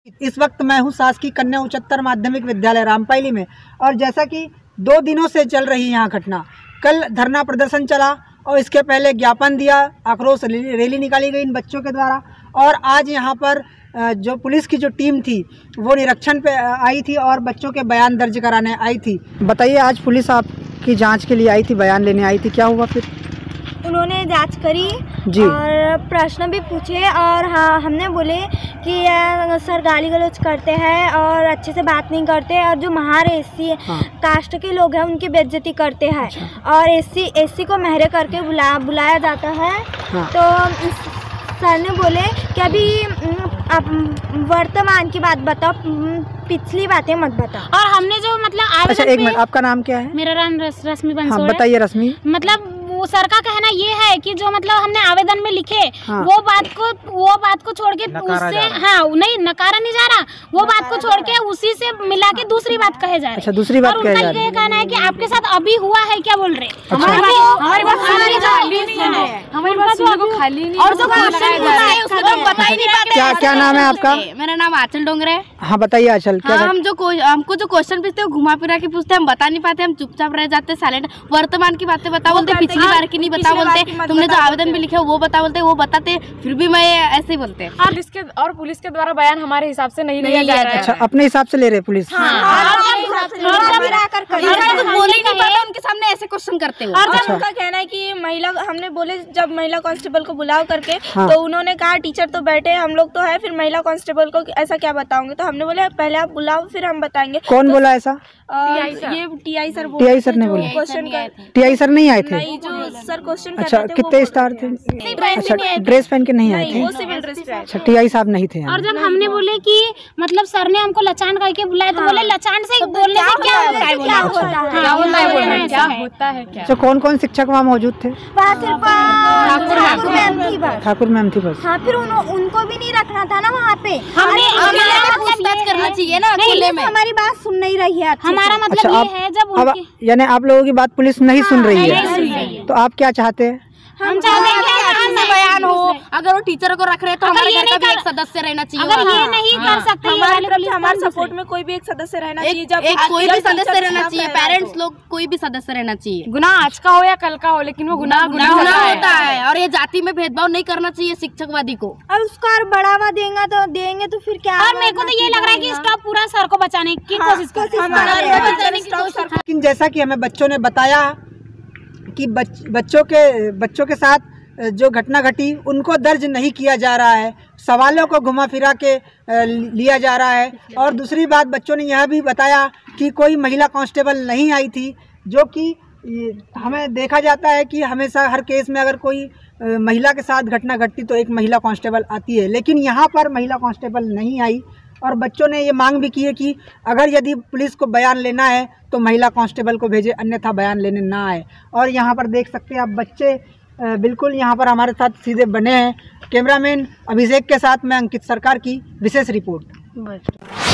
इस वक्त मैं हूं शासकीय कन्या उच्चतर माध्यमिक विद्यालय रामपायली में, और जैसा कि 2 दिनों से चल रही यहाँ घटना, कल धरना प्रदर्शन चला और इसके पहले ज्ञापन दिया, आक्रोश रैली निकाली गई इन बच्चों के द्वारा, और आज यहाँ पर जो पुलिस की जो टीम थी वो निरीक्षण पे आई थी और बच्चों के बयान दर्ज कराने आई थी। बताइए, आज पुलिस आपकी जांच के लिए आई थी, बयान लेने आई थी, क्या हुआ फिर? उन्होंने जांच करी जी, और प्रश्न भी पूछे, और हाँ, हमने बोले कि सर गाली गलौज करते हैं और अच्छे से बात नहीं करते, और जो महार एससी कास्ट के लोग हैं उनकी बेइज्जती करते हैं। और एससी को महरे करके बुलाया जाता है। तो सर ने बोले कि अभी आप वर्तमान की बात बताओ, पिछली बातें मत बताओ। और हमने जो मतलब अच्छा, एक मिनट, आपका नाम क्या है? मेरा नाम रश्मि बंसोड़ है। हाँ, बताइए रश्मि। मतलब वो सर का कहना ये है कि जो मतलब हमने आवेदन में लिखे वो बात को छोड़ के उससे नहीं नकारा नहीं जा रहा, वो बात को छोड़ के उसी से मिला के दूसरी बात कहे जा रहे। अच्छा, दूसरी बात कहे जा रहे हैं। कहना है कि आपके साथ अभी हुआ है, क्या बोल रहे? हमारे पास खाली नहीं, और जो क्वेश्चन है उसको तो बता ही नहीं पाते। क्या नाम है आपका? मेरा नाम आंचल डोंगरे है। हाँ, बताइए आंचल। हमको जो क्वेश्चन पूछते हैं घुमा फिरा के पूछते हैं, हम बता नहीं पाते, हम चुपचाप रह जाते, साइलेंट। वर्तमान की बातें बता बोलते, पिछली बार की नहीं बता बोलते, तुमने जो आवेदन भी लिखे वो बता बोलते, वो बताते, फिर भी मैं ऐसे ही बोलते। और पुलिस के द्वारा बयान हमारे हिसाब से नहीं लिया जा रहा है। अच्छा, अपने हिसाब से ले रहे पुलिस? बोले नहीं पाते, उनके सामने ऐसे क्वेश्चन करते हो। और जब उनका कहना है कि महिला, हमने बोले जब महिला कांस्टेबल को बुलाओ करके, तो उन्होंने कहा टीचर तो बैठे, हम लोग तो है, फिर महिला कांस्टेबल को ऐसा क्या बताओगे? तो हमने बोले पहले आप बुलाओ फिर हम बताएंगे। कौन बोला ऐसा? ये टीआई सर ने बोला। क्वेश्चन टीआई सर नहीं आए थे? नहीं, जो सर क्वेश्चन कर अच्छा, रहे थे कितने स्टार थे? अच्छा, ड्रेस पहन के नहीं आए थे? वो सिविल ड्रेस पे आए। अच्छा, टीआई साहब नहीं थे। और जब हमने बोले कि मतलब सर ने हमको लचान करके बुलाया, तो बोले लचान से बोलने से क्या होता है? होता है क्या? अच्छा, कौन कौन शिक्षक वहाँ मौजूद थे? ठाकुर मैम थी बस। हाँ, फिर उनको भी नहीं रखना था ना वहाँ पे। पूछताछ करना चाहिए ना खुले में। हमारी बात सुन नहीं रही है। हमारा मतलब ये है, जब यानी आप लोगों की बात पुलिस नहीं सुन रही है, तो आप क्या चाहते हैं? हम चाहते हैं कि बयान हो, अगर वो टीचर को रख रहे हैं तो हमारे घर का भी एक सदस्य रहना चाहिए। अगर ये नहीं कर सकते, हमारे सपोर्ट में कोई भी एक सदस्य रहना चाहिए। जब कोई भी सदस्य रहना चाहिए, पेरेंट्स लोग कोई भी सदस्य रहना चाहिए। गुनाह आज का हो या कल का हो, लेकिन वो गुनाह होता है। और ये जाति में भेदभाव नहीं करना चाहिए शिक्षकवादी को। और उसका बढ़ावा देंगे तो फिर क्या? और मेरे को तो ये लग रहा है कि स्टॉप पूरा सर को बचाने की कोशिश कर रहे हैं। लेकिन जैसा कि हमें बच्चों ने बताया कि बच्चों के साथ जो घटना घटी उनको दर्ज नहीं किया जा रहा है, सवालों को घुमा फिरा के लिया जा रहा है। और दूसरी बात, बच्चों ने यह भी बताया कि कोई महिला कांस्टेबल नहीं आई थी, जो कि हमें देखा जाता है कि हमेशा हर केस में अगर कोई महिला के साथ घटना घटती तो एक महिला कांस्टेबल आती है, लेकिन यहाँ पर महिला कांस्टेबल नहीं आई। और बच्चों ने ये मांग भी की है कि अगर यदि पुलिस को बयान लेना है तो महिला कांस्टेबल को भेजे, अन्यथा बयान लेने ना आए। और यहाँ पर देख सकते हैं आप, बच्चे बिल्कुल यहाँ पर हमारे साथ सीधे बने हैं। कैमरामैन अभिषेक के साथ मैं अंकित सरकार की विशेष रिपोर्ट।